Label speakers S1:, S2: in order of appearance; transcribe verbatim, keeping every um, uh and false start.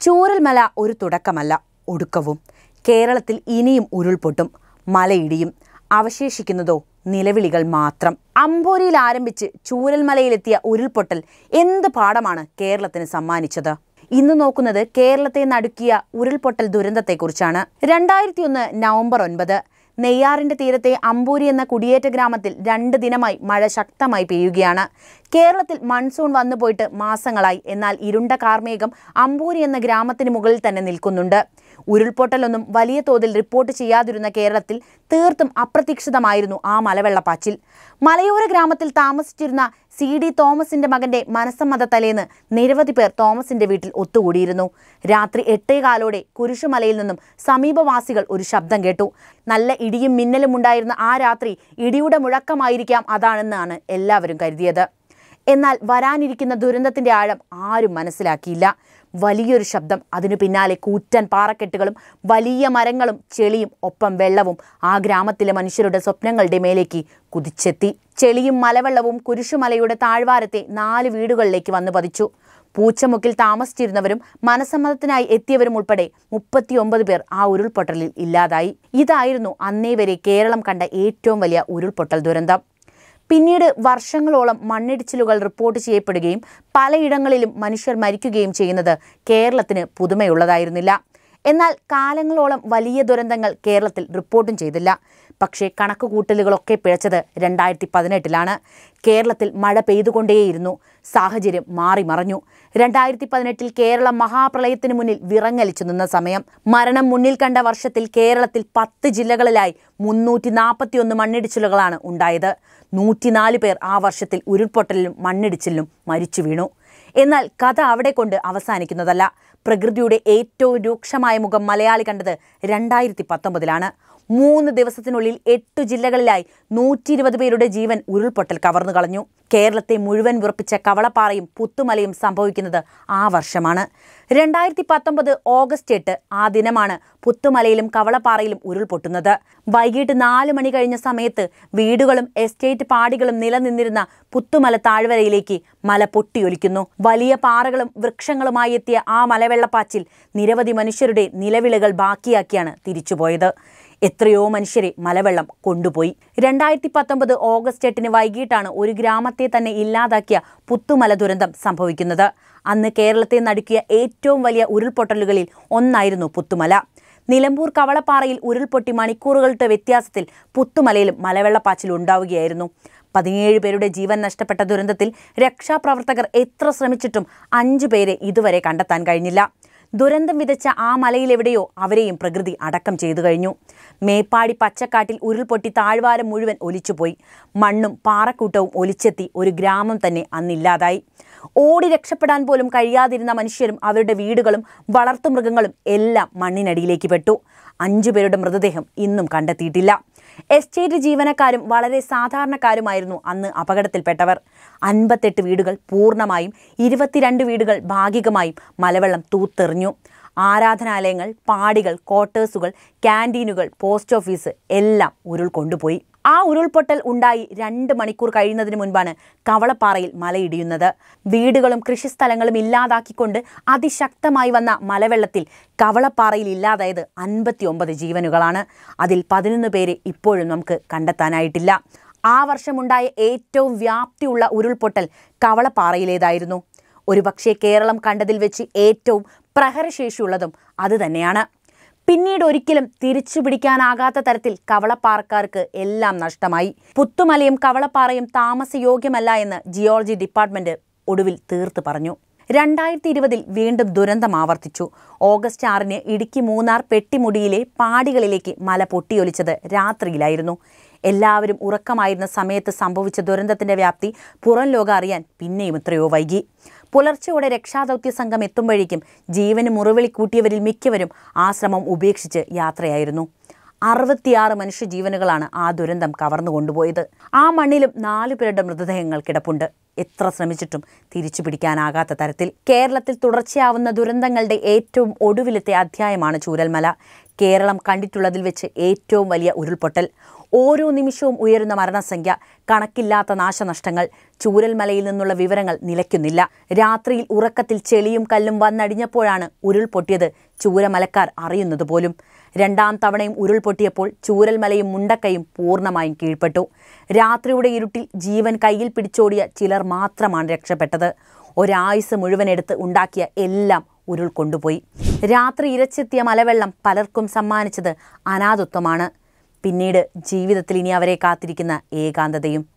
S1: ചൂരൽമല ഒരു തുടക്കമല്ല, ഒടുക്കവും. കേരളത്തിൽ ഇനിയും ഉരുൾപൊട്ടും, മലയിടിയും. അവശേഷിക്കുന്നതോ നിലവിളികൾ മാത്രം. അമ്പോരിയിൽ ആരംഭിച്ച് ചൂരൽമലയിലെത്തിയ ഉരുൾപൊട്ടൽ എന്ത് പാഠമാണ് കേരളത്തിന് സമ്മാനിച്ചത്? ഇന്ന് നോക്കുന്നത് കേരളത്തെ നടുക്കിയ ഉരുൾപൊട്ടൽ ദുരന്തത്തെക്കുറിച്ചാണ്. രണ്ടായിരത്തി ഒന്ന് നവംബർ ഒൻപത് നെയ്യാറിന്റെ തീരത്തെ അമ്പൂരി എന്ന കുടിയേറ്റ ഗ്രാമത്തിൽ രണ്ട് ദിനമായി മഴ ശക്തമായി പെയ്യുകയാണ്. കേരളത്തിൽ മൺസൂൺ വന്നുപോയിട്ട് മാസങ്ങളായി. എന്നാൽ ഇരുണ്ട കാർമേഘം അമ്പൂരി എന്ന ഗ്രാമത്തിന് മുകളിൽ തന്നെ നിൽക്കുന്നുണ്ട്. ഉരുൾപൊട്ടലൊന്നും വലിയ തോതിൽ റിപ്പോർട്ട് ചെയ്യാതിരുന്ന കേരളത്തിൽ തീർത്തും അപ്രതീക്ഷിതമായിരുന്നു ആ മലവെള്ളപ്പാച്ചിൽ. മലയോര ഗ്രാമത്തിൽ താമസിച്ചിരുന്ന സി ഡി തോമസിന്റെ മകന്റെ മനസ്സമ്മത തലേന്ന് നിരവധി പേർ തോമസിന്റെ വീട്ടിൽ ഒത്തുകൂടിയിരുന്നു. രാത്രി എട്ടേകാലോടെ കുരിശുമലയിൽ നിന്നും സമീപവാസികൾ ഒരു ശബ്ദം കേട്ടു. നല്ല ഇടിയും മിന്നലും ഉണ്ടായിരുന്ന ആ രാത്രി ഇടിയുടെ മുഴക്കമായിരിക്കാം അതാണെന്നാണ് എല്ലാവരും കരുതിയത്. എന്നാൽ വരാനിരിക്കുന്ന ദുരന്തത്തിന്റെ ആഴം ആരും മനസ്സിലാക്കിയില്ല. വലിയൊരു ശബ്ദം, അതിനു പിന്നാലെ കൂറ്റൻ പാറക്കെട്ടുകളും വലിയ മരങ്ങളും ചെളിയും ഒപ്പം വെള്ളവും ആ ഗ്രാമത്തിലെ മനുഷ്യരുടെ സ്വപ്നങ്ങളുടെ മേലേക്ക് കുതിച്ചെത്തി. ചെളിയും മലവെള്ളവും കുരിശുമലയുടെ താഴ്വാരത്തെ നാല് വീടുകളിലേക്ക് വന്നു പതിച്ചു. പൂച്ചമുക്കിൽ താമസിച്ചിരുന്നവരും മനസ്സമ്മതത്തിനായി എത്തിയവരും ഉൾപ്പെടെ മുപ്പത്തിയൊമ്പത് പേർ ആ ഉരുൾപൊട്ടലിൽ ഇല്ലാതായി. ഇതായിരുന്നു അന്നേ വരെ കേരളം കണ്ട ഏറ്റവും വലിയ ഉരുൾപൊട്ടൽ ദുരന്തം. പിന്നീട് വർഷങ്ങളോളം മണ്ണിടിച്ചിലുകൾ റിപ്പോർട്ട് ചെയ്യപ്പെടുകയും പലയിടങ്ങളിലും മനുഷ്യർ മരിക്കുകയും ചെയ്യുന്നത് കേരളത്തിന് പുതുമയുള്ളതായിരുന്നില്ല. എന്നാൽ കാലങ്ങളോളം വലിയ ദുരന്തങ്ങൾ കേരളത്തിൽ റിപ്പോർട്ടും ചെയ്തില്ല. പക്ഷേ കണക്കുകൂട്ടലുകളൊക്കെ പിഴച്ചത് രണ്ടായിരത്തി പതിനെട്ടിലാണ്. കേരളത്തിൽ മഴ പെയ്തുകൊണ്ടേയിരുന്നു. സാഹചര്യം മാറി മറഞ്ഞു. രണ്ടായിരത്തി പതിനെട്ടിൽ കേരളം മഹാപ്രളയത്തിന് മുന്നിൽ വിറങ്ങലിച്ചു നിന്ന സമയം. മരണം മുന്നിൽ കണ്ട വർഷത്തിൽ കേരളത്തിൽ പത്ത് ജില്ലകളിലായി മുന്നൂറ്റി നാൽപ്പത്തി ഒന്ന് മണ്ണിടിച്ചിലുകളാണ് ഉണ്ടായത്. നൂറ്റിനാല് പേർ ആ വർഷത്തിൽ ഉരുൾപൊട്ടലിലും മണ്ണിടിച്ചിലും മരിച്ചു വീണു. എന്നാൽ കഥ അവിടെ കൊണ്ട് അവസാനിക്കുന്നതല്ല. പ്രകൃതിയുടെ ഏറ്റവും രൂക്ഷമായ മുഖം മലയാളി കണ്ടത് രണ്ടായിരത്തി പത്തൊമ്പതിലാണ്. മൂന്ന് ദിവസത്തിനുള്ളിൽ എട്ടു ജില്ലകളിലായി നൂറ്റി ഇരുപത് പേരുടെ ജീവൻ ഉരുൾപൊട്ടൽ കവർന്നു കളഞ്ഞു. കേരളത്തെ മുഴുവൻ വിറപ്പിച്ച കവളപ്പാറയും പുത്തുമലയും സംഭവിക്കുന്നത് ആ വർഷമാണ്. രണ്ടായിരത്തി പത്തൊമ്പത് ഓഗസ്റ്റ് എട്ട് ആ ദിനമാണ് പുത്തുമലയിലും കവളപ്പാറയിലും ഉരുൾപൊട്ടുന്നത്. വൈകിട്ട് നാല് മണി കഴിഞ്ഞ സമയത്ത് വീടുകളും എസ്റ്റേറ്റ് പാടികളും നിലനിന്നിരുന്ന പുത്തുമല താഴ്വരയിലേക്ക് മല പൊട്ടിയൊലിക്കുന്നു. വലിയ പാറകളും വൃക്ഷങ്ങളുമായി എത്തിയ ആ മലവെള്ളപ്പാച്ചിൽ നിരവധി മനുഷ്യരുടെ നിലവിളികൾ ബാക്കിയാക്കിയാണ് തിരിച്ചുപോയത്. എത്രയോ മനുഷ്യരെ മലവെള്ളം കൊണ്ടുപോയി. രണ്ടായിരത്തി പത്തൊമ്പത് ഓഗസ്റ്റ് എട്ടിന് വൈകിട്ടാണ് ഒരു ഗ്രാമത്തെ തന്നെ ഇല്ലാതാക്കിയ പുത്തുമല ദുരന്തം സംഭവിക്കുന്നത്. അന്ന് കേരളത്തെ നടുക്കിയ ഏറ്റവും വലിയ ഉരുൾപൊട്ടലുകളിൽ ഒന്നായിരുന്നു പുത്തുമല. നിലമ്പൂർ കവളപ്പാറയിൽ ഉരുൾപൊട്ടി മണിക്കൂറുകളുടെ വ്യത്യാസത്തിൽ പുത്തുമലയിലും മലവെള്ളപ്പാച്ചിൽ ഉണ്ടാവുകയായിരുന്നു. പതിനേഴ് പേരുടെ ജീവൻ നഷ്ടപ്പെട്ട ദുരന്തത്തിൽ രക്ഷാപ്രവർത്തകർ എത്ര ശ്രമിച്ചിട്ടും അഞ്ചു പേരെ ഇതുവരെ കണ്ടെത്താൻ കഴിഞ്ഞില്ല. ദുരന്തം വിതച്ച ആ മലയിലെവിടെയോ അവരെയും പ്രകൃതി അടക്കം ചെയ്തു കഴിഞ്ഞു. മേപ്പാടി പച്ചക്കാട്ടിൽ ഉരുൾപൊട്ടി താഴ്വാരം മുഴുവൻ ഒലിച്ചുപോയി. മണ്ണും പാറക്കൂട്ടവും ഒലിച്ചെത്തി ഒരു ഗ്രാമം തന്നെ അന്നില്ലാതായി. ഓടി രക്ഷപ്പെടാൻ പോലും കഴിയാതിരുന്ന മനുഷ്യരും അവരുടെ വീടുകളും വളർത്തുമൃഗങ്ങളും എല്ലാം മണ്ണിനടിയിലേക്ക് പെട്ടു. അഞ്ചു പേരുടെ മൃതദേഹം ഇന്നും കണ്ടെത്തിയിട്ടില്ല. എസ്റ്റേറ്റ് ജീവനക്കാരും വളരെ സാധാരണക്കാരുമായിരുന്നു അന്ന് അപകടത്തിൽപ്പെട്ടവർ. അൻപത്തെട്ട് വീടുകൾ പൂർണ്ണമായും ഇരുപത്തിരണ്ട് വീടുകൾ ഭാഗികമായും മലവെള്ളം തൂത്തെറിഞ്ഞു. ആരാധനാലയങ്ങൾ, പാടികൾ, ക്വാർട്ടേഴ്സുകൾ, ക്യാൻറ്റീനുകൾ, പോസ്റ്റ് ഓഫീസ് എല്ലാം ഉരുൾ കൊണ്ടുപോയി. ആ ഉരുൾപൊട്ടൽ ഉണ്ടായി രണ്ട് മണിക്കൂർ കഴിയുന്നതിന് മുൻപാണ് കവളപ്പാറയിൽ മലയിടിയുന്നത്. വീടുകളും കൃഷിസ്ഥലങ്ങളും ഇല്ലാതാക്കിക്കൊണ്ട് അതിശക്തമായി വന്ന മലവെള്ളത്തിൽ കവളപ്പാറയിൽ ഇല്ലാതായത് അൻപത്തി ഒമ്പത് ജീവനുകളാണ്. അതിൽ പതിനൊന്ന് പേരെ ഇപ്പോഴും നമുക്ക് കണ്ടെത്താനായിട്ടില്ല. ആ വർഷമുണ്ടായ ഏറ്റവും വ്യാപ്തിയുള്ള ഉരുൾപൊട്ടൽ കവളപ്പാറയിലേതായിരുന്നു. ഒരുപക്ഷെ കേരളം കണ്ടതിൽ വെച്ച് ഏറ്റവും പ്രഹരശേഷിയുള്ളതും അതുതന്നെയാണ്. പിന്നീട് ഒരിക്കലും തിരിച്ചു പിടിക്കാനാകാത്ത തരത്തിൽ കവളപ്പാറക്കാർക്ക് എല്ലാം നഷ്ടമായി. പുത്തുമലയും കവളപ്പാറയും താമസയോഗ്യമല്ല എന്ന് ജിയോളജി ഡിപ്പാർട്ട്മെന്റ് ഒടുവിൽ തീർത്ത് പറഞ്ഞു. രണ്ടായിരത്തി ഇരുപതിൽ വീണ്ടും ദുരന്തം ആവർത്തിച്ചു. ഓഗസ്റ്റ് ആറിന് ഇടുക്കി മൂന്നാർ പെട്ടിമുടിയിലെ പാടികളിലേക്ക് മല പൊട്ടിയൊലിച്ചത് രാത്രിയിലായിരുന്നു. എല്ലാവരും ഉറക്കമായിരുന്ന സമയത്ത് സംഭവിച്ച ദുരന്തത്തിന്റെ വ്യാപ്തി പുറം ലോകം അറിയാൻ പിന്നെയും എത്രയോ വൈകി. പുലർച്ചയോടെ രക്ഷാദൗത്യ സംഘം എത്തുമ്പോഴേക്കും ജീവന് മുറിവിളി കൂട്ടിയവരിൽ മിക്കവരും ആ ശ്രമം ഉപേക്ഷിച്ച് യാത്രയായിരുന്നു. അറുപത്തിയാറ് മനുഷ്യജീവനുകളാണ് ആ ദുരന്തം കവർന്നു കൊണ്ടുപോയത്. ആ മണ്ണിലും നാലു പേരുടെ മൃതദേഹങ്ങൾ കിടപ്പുണ്ട്. എത്ര ശ്രമിച്ചിട്ടും തിരിച്ചു പിടിക്കാനാകാത്ത തരത്തിൽ. കേരളത്തിൽ തുടർച്ചയാവുന്ന ദുരന്തങ്ങളുടെ ഏറ്റവും ഒടുവിലത്തെ അധ്യായമാണ് ചൂരൽമല. കേരളം കണ്ടിട്ടുള്ളതിൽ വെച്ച് ഏറ്റവും വലിയ ഉരുൾപൊട്ടൽ. ഓരോ നിമിഷവും ഉയരുന്ന മരണസംഖ്യ, കണക്കില്ലാത്ത നാശനഷ്ടങ്ങൾ. ചൂരൽമലയിൽ നിന്നുള്ള വിവരങ്ങൾ നിലയ്ക്കുന്നില്ല. രാത്രിയിൽ ഉറക്കത്തിൽ ചെളിയും കല്ലും വന്നടിഞ്ഞപ്പോഴാണ് ഉരുൾപൊട്ടിയത് ചൂരമലക്കാർ അറിയുന്നത് പോലും. രണ്ടാം തവണയും ഉരുൾപൊട്ടിയപ്പോൾ ചൂരൽമലയും മുണ്ടക്കയും പൂർണ്ണമായും കീഴ്പ്പെട്ടു. രാത്രിയുടെ ഇരുട്ടിൽ ജീവൻ കയ്യിൽ പിടിച്ചോടിയ ചിലർ മാത്രമാണ് രക്ഷപ്പെട്ടത്. ഒരായുസ് മുഴുവനെടുത്ത് ഉണ്ടാക്കിയ എല്ലാം ഉരുൾ കൊണ്ടുപോയി. രാത്രി ഇരച്ചെത്തിയ മലവെള്ളം പലർക്കും സമ്മാനിച്ചത് അനാഥത്വമാണ്. പിന്നീട് ജീവിതത്തിൽ ഇനി അവരെ കാത്തിരിക്കുന്ന ഏകാന്തതയും.